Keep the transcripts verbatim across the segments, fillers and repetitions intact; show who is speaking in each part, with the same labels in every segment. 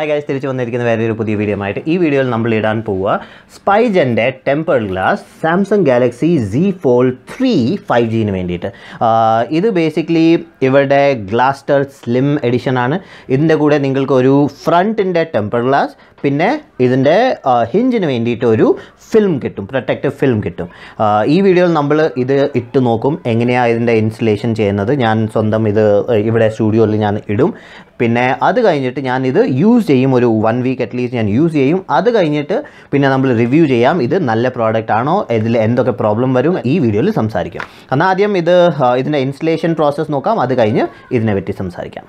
Speaker 1: Hi guys, തിരിച്ചു വന്നിരിക്കുന്ന വേറൊരു പുതിയ വീഡിയോ ആയിട്ട് ഈ വീഡിയോയിൽ നമ്മൾ ഇടാൻ പോവുക സ്പൈജന്റെ tempered glass Samsung Galaxy Z fold three five G ന് വേണ്ടിയിട്ട്. ഇത് ബേസിക്കലി ഇവരുടെ ഗ്ലാസ്റ്റർ സ്ലിം എഡിഷൻ ആണ്. ഇതിൻ്റെ കൂടെ നിങ്ങൾക്ക് ഒരു ഫ്രണ്ടിൻ്റെ ടെമ്പേർഡ് ഗ്ലാസ് പിന്നെ ഇതിൻ്റെ ഹിഞ്ചിന് വേണ്ടിയിട്ട് ഒരു ഫിലിം കിട്ടും, പ്രൊട്ടക്റ്റീവ് ഫിലിം കിട്ടും. ഈ വീഡിയോയിൽ നമ്മൾ ഇത് ഇട്ട് നോക്കും എങ്ങനെയാണ് ഇതിൻ്റെ ഇൻസ്റ്റലേഷൻ ചെയ്യുന്നത്. ഞാൻ സ്വന്തം ഇത് ഇവിടെ സ്റ്റുഡിയോയിൽ ഞാൻ ഇടും. പിന്നെ അത് കഴിഞ്ഞിട്ട് ഞാൻ ഇത് യൂസ് ചെയ്യും, ഒരു വൺ വീക്ക് അറ്റ്ലീസ്റ്റ് ഞാൻ യൂസ് ചെയ്യും. അത് കഴിഞ്ഞിട്ട് പിന്നെ നമ്മൾ റിവ്യൂ ചെയ്യാം, ഇത് നല്ല പ്രോഡക്റ്റ് ആണോ, ഇതിൽ എന്തൊക്കെ പ്രോബ്ലം വരും ഈ വീഡിയോയിൽ സംസാരിക്കാം. എന്നാൽ ആദ്യം ഇത് ഇതിൻ്റെ ഇൻസ്റ്റലേഷൻ പ്രോസസ്സ് നോക്കാം, അത് കഴിഞ്ഞ് ഇതിനെ പറ്റി സംസാരിക്കാം.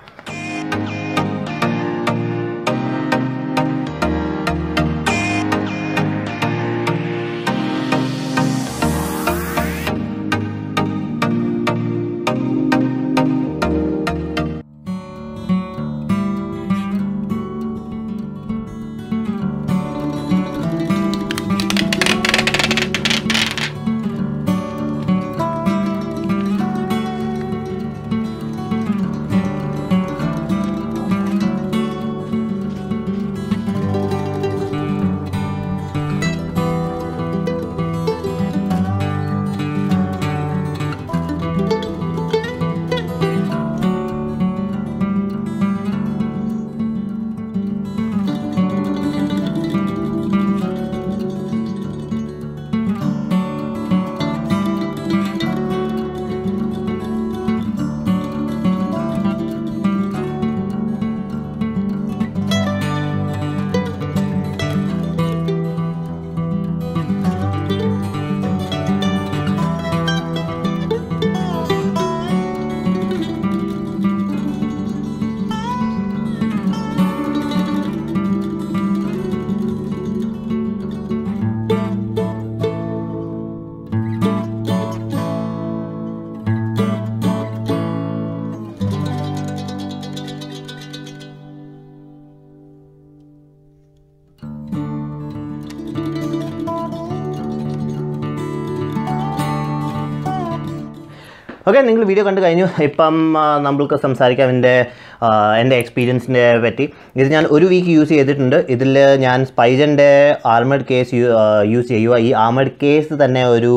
Speaker 1: ഓക്കെ, നിങ്ങൾ വീഡിയോ കണ്ടു കഴിഞ്ഞു. ഇപ്പം നമ്മൾക്ക് സംസാരിക്കാം എൻ്റെ എൻ്റെ എക്സ്പീരിയൻസിനെ പറ്റി. ഇത് ഞാൻ ഒരു വീക്ക് യൂസ് ചെയ്തിട്ടുണ്ട്. ഇതിൽ ഞാൻ സ്പൈജൻ്റെ ആർമഡ് കേസ് യൂസ് ചെയ്യുക. ഈ ആർമഡ് കേസ് തന്നെ ഒരു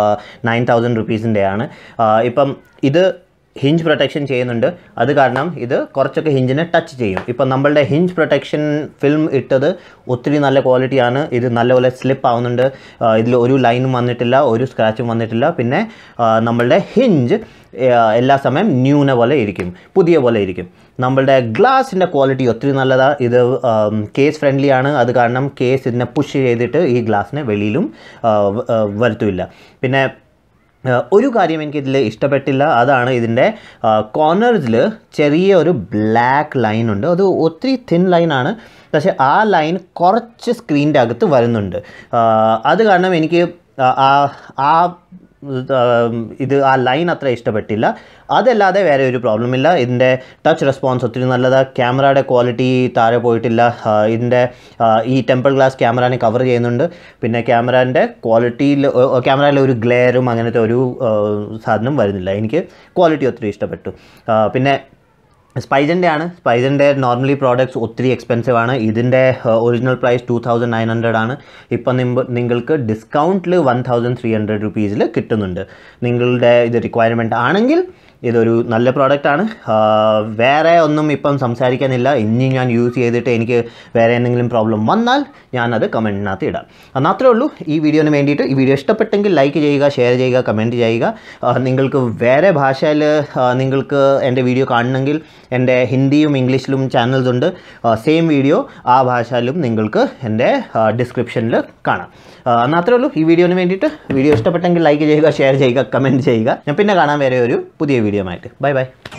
Speaker 1: നയൻ തൗസൻഡ് റുപ്പീസിൻ്റെയാണ്. ഇപ്പം ഇത് ഹിഞ്ച് പ്രൊട്ടക്ഷൻ ചെയ്യുന്നുണ്ട്, അത് കാരണം ഇത് കുറച്ചൊക്കെ ഹിഞ്ചിനെ ടച്ച് ചെയ്യും. ഇപ്പം നമ്മളുടെ ഹിഞ്ച് പ്രൊട്ടക്ഷൻ ഫിലിം ഇട്ടത് ഒത്തിരി നല്ല ക്വാളിറ്റിയാണ്. ഇത് നല്ലപോലെ സ്ലിപ്പ് ആവുന്നുണ്ട്, ഇതിൽ ഒരു ലൈനും വന്നിട്ടില്ല, ഒരു സ്ക്രാച്ചും വന്നിട്ടില്ല. പിന്നെ നമ്മളുടെ ഹിഞ്ച് എല്ലാ സമയം ന്യൂനെ പോലെ ഇരിക്കും, പുതിയ പോലെ ഇരിക്കും. നമ്മളുടെ ഗ്ലാസിൻ്റെ ക്വാളിറ്റി ഒത്തിരി നല്ലതാണ്. ഇത് കേസ് ഫ്രണ്ട്ലി ആണ്, അത് കാരണം കേസ് ഇതിനെ പുഷ് ചെയ്തിട്ട് ഈ ഗ്ലാസിനെ വെളിയിലും വരുത്തില്ല. പിന്നെ ഒരു കാര്യം എനിക്കിതിൽ ഇഷ്ടപ്പെട്ടില്ല, അതാണ് ഇതിൻ്റെ കോർണേഴ്സിൽ ചെറിയ ഒരു ബ്ലാക്ക് ലൈൻ ഉണ്ട്. അത് ഒത്തിരി തിൻ ലൈനാണ്, പക്ഷേ ആ ലൈൻ കുറച്ച് സ്ക്രീനിൻ്റെ അകത്ത് വരുന്നുണ്ട്. അത് കാരണം എനിക്ക് ആ ആ ഇത് ആ ലൈൻ അത്ര ഇഷ്ടപ്പെട്ടില്ല. അതല്ലാതെ വേറെ ഒരു പ്രോബ്ലം ഇല്ല. ഇതിൻ്റെ ടച്ച് റെസ്പോൺസ് ഒത്തിരി നല്ലതാണ്. ക്യാമറയുടെ ക്വാളിറ്റി താഴെ പോയിട്ടില്ല. ഇതിൻ്റെ ഈ ടെമ്പേർഡ് ഗ്ലാസ് ക്യാമറനെ കവർ ചെയ്യുന്നുണ്ട്. പിന്നെ ക്യാമറേൻ്റെ ക്വാളിറ്റിയിൽ ക്യാമറയിൽ ഒരു ഗ്ലെയറും അങ്ങനത്തെ ഒരു സാധനം വരുന്നില്ല. എനിക്ക് ക്വാളിറ്റി ഒത്തിരി ഇഷ്ടപ്പെട്ടു. പിന്നെ സ്പൈജൻ്റെ ആണ്. സ്പൈജൻ്റെ നോർമലി പ്രോഡക്ട്സ് ഒത്തിരി എക്സ്പെൻസീവ് ആണ്. ഇതിൻ്റെ original price two thousand nine hundred ആണ്. ഇപ്പം നിങ്ങൾക്ക് ഡിസ്കൗണ്ടിൽ വൺ തൗസൻഡ് ത്രീ ഹൺഡ്രഡ് റുപ്പീസിൽ കിട്ടുന്നുണ്ട്. നിങ്ങളുടെ ഇത് റിക്വയർമെൻറ്റ് ആണെങ്കിൽ ഇതൊരു നല്ല പ്രോഡക്റ്റാണ്. വേറെ ഒന്നും ഇപ്പം സംസാരിക്കാനില്ല. ഇനി ഞാൻ യൂസ് ചെയ്തിട്ട് എനിക്ക് വേറെ എന്തെങ്കിലും പ്രോബ്ലം വന്നാൽ ഞാനത് കമൻറ്റിനകത്ത് ഇടാം. എന്നാൽ അത്രേ ഉള്ളൂ ഈ വീഡിയോന് വേണ്ടിയിട്ട്. ഈ വീഡിയോ ഇഷ്ടപ്പെട്ടെങ്കിൽ ലൈക്ക് ചെയ്യുക, ഷെയർ ചെയ്യുക, കമൻറ്റ് ചെയ്യുക. നിങ്ങൾക്ക് വേറെ ഭാഷയിൽ നിങ്ങൾക്ക് എൻ്റെ വീഡിയോ കാണണമെങ്കിൽ എൻ്റെ ഹിന്ദിയും ഇംഗ്ലീഷിലും ചാനൽസ് ഉണ്ട്. സെയിം വീഡിയോ ആ ഭാഷയിലും നിങ്ങൾക്ക് എൻ്റെ ഡിസ്ക്രിപ്ഷനിൽ കാണാം. എന്നാൽ അത്രേ ഉള്ളൂ ഈ വീഡിയോന് വേണ്ടിയിട്ട്. വീഡിയോ ഇഷ്ടപ്പെട്ടെങ്കിൽ ലൈക്ക് ചെയ്യുക, ഷെയർ ചെയ്യുക, കമൻറ്റ് ചെയ്യുക. ഞാൻ പിന്നെ കാണാൻ വേറെ ഒരു പുതിയ വീഡിയോ ആയിട്ട്. Bye by.